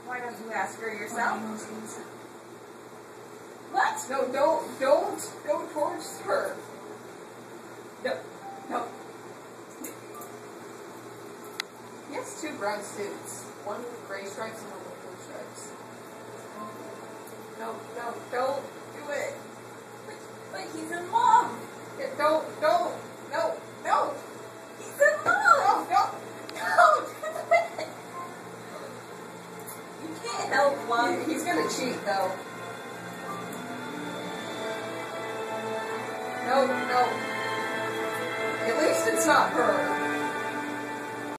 Why don't you ask her yourself? What? No, don't force her. No. He has 2 brown suits. One with gray stripes and one with blue stripes. No, don't do it. But he's in love. Yeah, no. He's in love. No. You can't help love. He's gonna cheat though. No. At least it's not her.